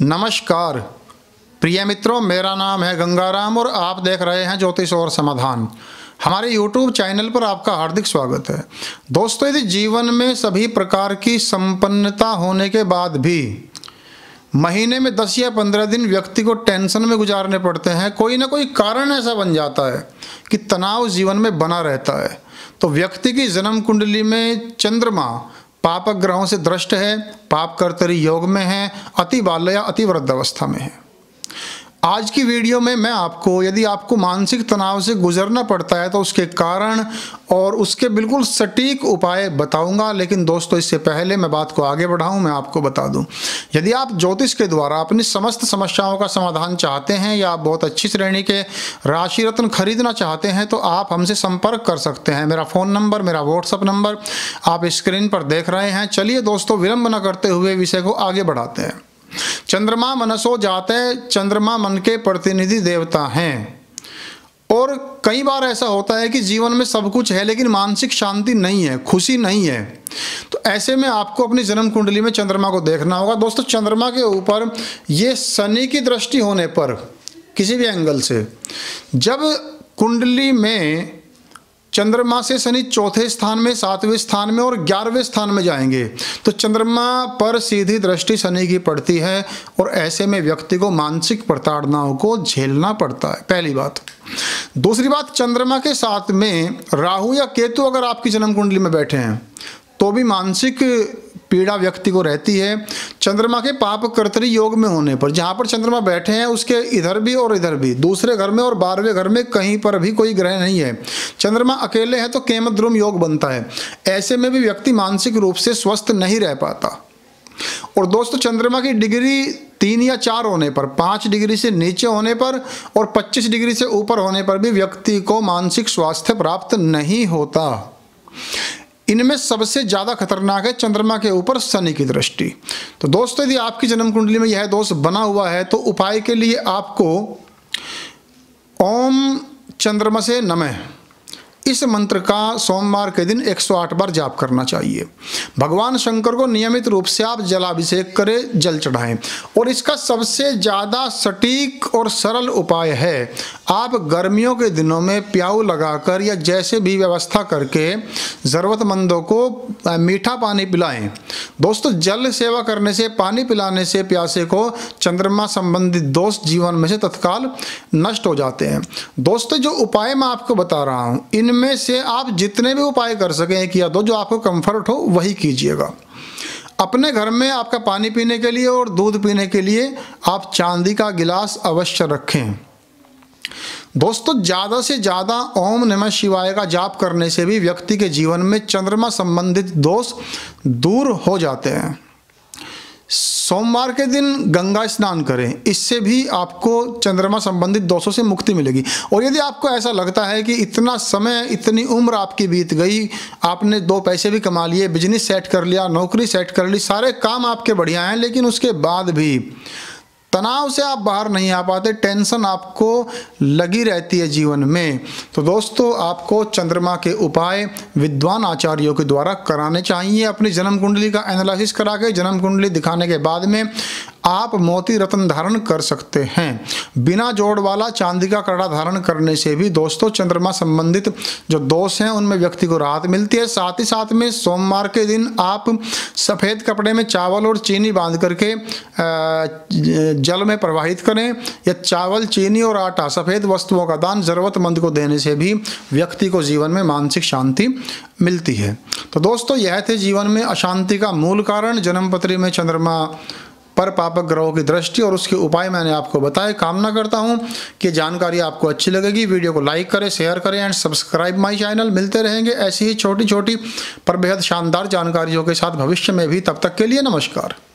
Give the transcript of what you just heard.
नमस्कार प्रिय मित्रों, मेरा नाम है गंगाराम और आप देख रहे हैं ज्योतिष और समाधान। हमारे YouTube चैनल पर आपका हार्दिक स्वागत है। दोस्तों, यदि जीवन में सभी प्रकार की संपन्नता होने के बाद भी महीने में 10 या 15 दिन व्यक्ति को टेंशन में गुजारने पड़ते हैं, कोई ना कोई कारण ऐसा बन जाता है कि तनाव जीवन में बना रहता है, तो व्यक्ति की जन्म कुंडली में चंद्रमा पापक ग्रहों से दृष्ट है, पाप कर्तरी योग में है, अति बाल्य या अति वृद्ध अवस्था में है। आज की वीडियो में मैं आपको, यदि आपको मानसिक तनाव से गुजरना पड़ता है तो उसके कारण और उसके बिल्कुल सटीक उपाय बताऊंगा। लेकिन दोस्तों, इससे पहले मैं बात को आगे बढ़ाऊं, मैं आपको बता दूं, यदि आप ज्योतिष के द्वारा अपनी समस्त समस्याओं का समाधान चाहते हैं या आप बहुत अच्छी श्रेणी के राशि रत्न खरीदना चाहते हैं तो आप हमसे संपर्क कर सकते हैं। मेरा फ़ोन नंबर, मेरा व्हाट्सअप नंबर आप स्क्रीन पर देख रहे हैं। चलिए दोस्तों, विलंब न करते हुए विषय को आगे बढ़ाते हैं। चंद्रमा मनसो जाते, चंद्रमा मन के प्रतिनिधि देवता हैं। और कई बार ऐसा होता है कि जीवन में सब कुछ है लेकिन मानसिक शांति नहीं है, खुशी नहीं है। तो ऐसे में आपको अपनी जन्म कुंडली में चंद्रमा को देखना होगा। दोस्तों, चंद्रमा के ऊपर ये शनि की दृष्टि होने पर किसी भी एंगल से, जब कुंडली में चंद्रमा से शनि चौथे स्थान में, 7वें स्थान में और 11वें स्थान में जाएंगे तो चंद्रमा पर सीधी दृष्टि शनि की पड़ती है और ऐसे में व्यक्ति को मानसिक प्रताड़नाओं को झेलना पड़ता है, पहली बात। दूसरी बात, चंद्रमा के साथ में राहु या केतु अगर आपकी जन्म कुंडली में बैठे हैं तो भी मानसिक पीड़ा व्यक्ति को रहती है। चंद्रमा के पाप कर्तरी योग में होने पर, जहाँ पर चंद्रमा बैठे हैं उसके इधर भी और इधर भी, दूसरे घर में और 12वें घर में कहीं पर भी कोई ग्रह नहीं है, चंद्रमा अकेले है तो केमद्रुम योग बनता है। ऐसे में भी व्यक्ति मानसिक रूप से स्वस्थ नहीं रह पाता। और दोस्तों, चंद्रमा की डिग्री 3 या 4 होने पर, 5 डिग्री से नीचे होने पर और 25 डिग्री से ऊपर होने पर भी व्यक्ति को मानसिक स्वास्थ्य प्राप्त नहीं होता। इनमें सबसे ज़्यादा खतरनाक है चंद्रमा के ऊपर शनि की दृष्टि। तो दोस्तों, यदि आपकी जन्म कुंडली में यह दोष बना हुआ है तो उपाय के लिए आपको ओम चंद्रमसे नमः इस मंत्र का सोमवार के दिन 108 बार जाप करना चाहिए। भगवान शंकर को नियमित रूप से आप जलाभिषेक करें, जल चढ़ाएं। और इसका सबसे ज़्यादा सटीक और सरल उपाय है, आप गर्मियों के दिनों में प्याऊ लगाकर या जैसे भी व्यवस्था करके ज़रूरतमंदों को मीठा पानी पिलाएं। दोस्तों, जल सेवा करने से, पानी पिलाने से प्यासे को चंद्रमा संबंधित दोष जीवन में से तत्काल नष्ट हो जाते हैं। दोस्तों, जो उपाय मैं आपको बता रहा हूँ इनमें से आप जितने भी उपाय कर सकें, एक या दो जो आपको कंफर्ट हो वही कीजिएगा। अपने घर में आपका पानी पीने के लिए और दूध पीने के लिए आप चांदी का गिलास अवश्य रखें। दोस्तों, ज़्यादा से ज़्यादा ओम नमः शिवाय का जाप करने से भी व्यक्ति के जीवन में चंद्रमा संबंधित दोष दूर हो जाते हैं। सोमवार के दिन गंगा स्नान करें, इससे भी आपको चंद्रमा संबंधित दोषों से मुक्ति मिलेगी। और यदि आपको ऐसा लगता है कि इतना समय, इतनी उम्र आपकी बीत गई, आपने 2 पैसे भी कमा लिए, बिजनेस सेट कर लिया, नौकरी सेट कर ली, सारे काम आपके बढ़िया हैं, लेकिन उसके बाद भी तनाव से आप बाहर नहीं आ पाते, टेंशन आपको लगी रहती है जीवन में, तो दोस्तों आपको चंद्रमा के उपाय विद्वान आचार्यों के द्वारा कराने चाहिए। अपनी जन्म कुंडली का एनालिसिस करा के, जन्म कुंडली दिखाने के बाद में आप मोती रत्न धारण कर सकते हैं। बिना जोड़ वाला चांदी का कड़ा धारण करने से भी दोस्तों चंद्रमा संबंधित जो दोष हैं उनमें व्यक्ति को राहत मिलती है। साथ ही साथ में सोमवार के दिन आप सफ़ेद कपड़े में चावल और चीनी बांध करके जल में प्रवाहित करें, या चावल, चीनी और आटा, सफ़ेद वस्तुओं का दान ज़रूरतमंद को देने से भी व्यक्ति को जीवन में मानसिक शांति मिलती है। तो दोस्तों, यह थे जीवन में अशांति का मूल कारण, जन्मपत्री में चंद्रमा पर पापक ग्रहों की दृष्टि और उसके उपाय मैंने आपको बताए। कामना करता हूं कि जानकारी आपको अच्छी लगेगी। वीडियो को लाइक करें, शेयर करें एंड सब्सक्राइब माय चैनल। मिलते रहेंगे ऐसी ही छोटी छोटी पर बेहद शानदार जानकारियों के साथ भविष्य में भी। तब तक के लिए नमस्कार।